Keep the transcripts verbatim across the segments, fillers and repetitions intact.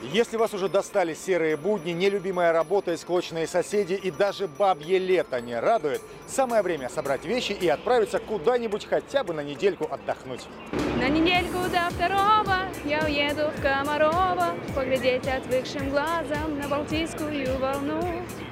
Если вас уже достали серые будни, нелюбимая работа, склочные соседи и даже бабье лето не радует, самое время собрать вещи и отправиться куда-нибудь хотя бы на недельку отдохнуть. На недельку до второго я уеду в Комарово, поглядеть отвыкшим глазом на Балтийскую волну.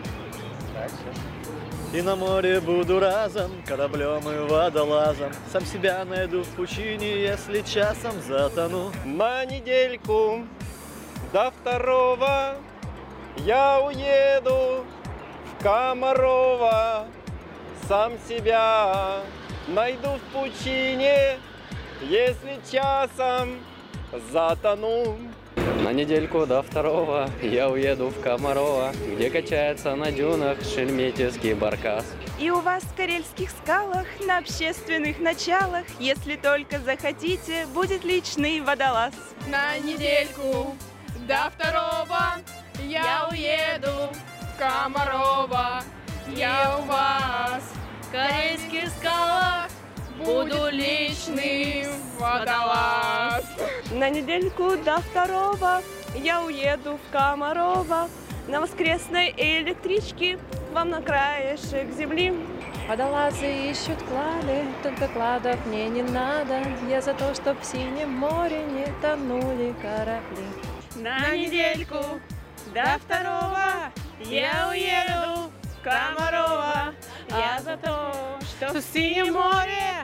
И на море буду разом, кораблем и водолазом. Сам себя найду в пучине, если часом затону. На недельку до второго я уеду в Комарово. Сам себя найду в пучине, если часом затону. На недельку до второго я уеду в Комарово, где качается на дюнах шельметьевский баркас. И у вас в карельских скалах на общественных началах, если только захотите, будет личный водолаз. На недельку до второго я уеду в Комарово. Я у вас в карельских скалах буду личный водолаз. На недельку до второго я уеду в Комарово. На воскресной электричке вам на краешек земли. Водолазы ищут клады, только кладов мне не надо. Я за то, чтоб в синем море не тонули корабли. На недельку до второго я уеду в Комарово. Я за то, что в синем море